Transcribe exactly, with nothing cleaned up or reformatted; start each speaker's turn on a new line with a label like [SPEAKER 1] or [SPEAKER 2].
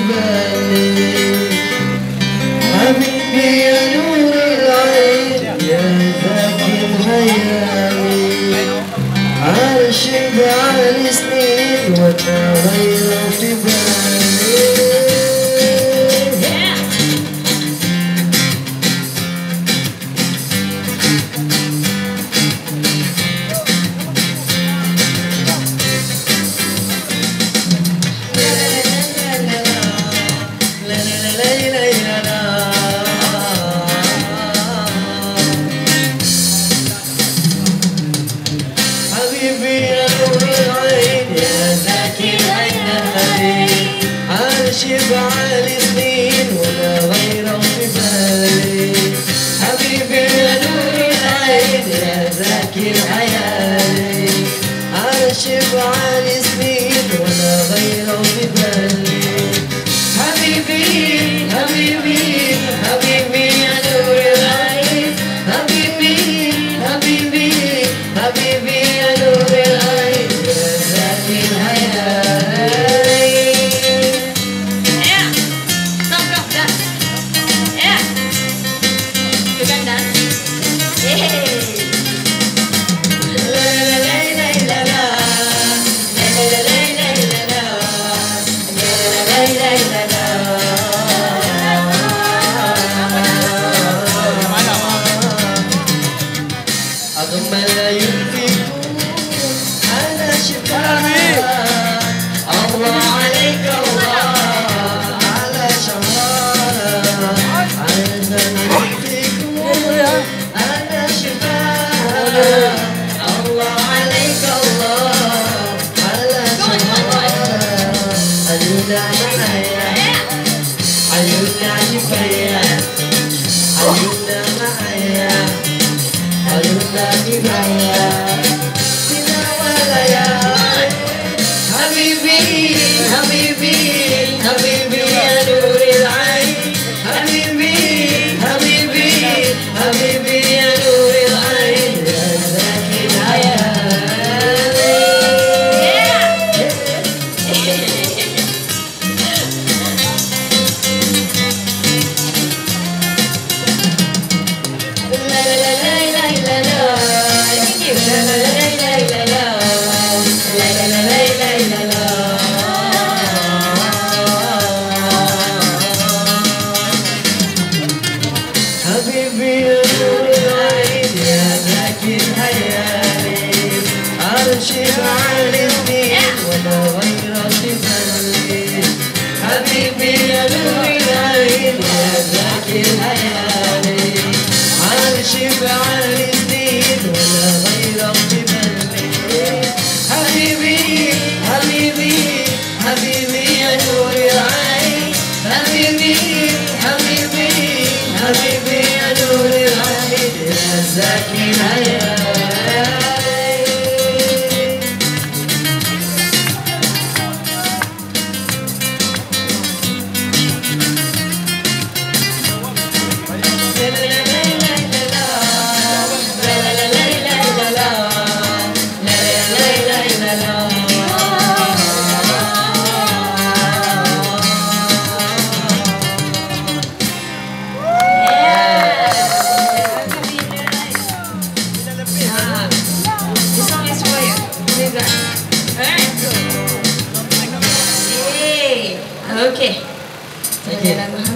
[SPEAKER 1] بالي حبيبي يا نور العين يا ذاكي الخيالي عاشق على سنين وانا غيره في بالي عاشق على سنين ولا غيره في بالي حبيبي يا نور العين يا ذاكي الحيالي عاشق على سنين ولا غيره في بالي حبيبي حبيبي حبيبي يا نور العين حبيبي حبيبي حبيبي يا نور العين يا ذاكي الحيالي أضمن لا ينفيكم على شفاء الله عليك الله على شهارة عايزة ينفيكم على شفاء الله عليك الله على شهارة عيونا معايا عيونا كفاية عيونا معايا عيونا كفاية كنا ولا يا حبيبي حبيبي حبيبي يا نور العين حبيبي حبيبي حبيبي يا نور العين يا ذاكي الحيالي حبيبي يا نور العين يا ذاكي الحيالي عاشق على سنين ولا غيره في بالي حبيبي يا نور العين يا ذاكي الحيالي عاشق على سنين ولا غيره في بالي حبيبي حبيبي حبيبي يا نور العين حبيبي حبيبي حبيبي يا نور العين يا ذاكي الحيالي Okay. Okay.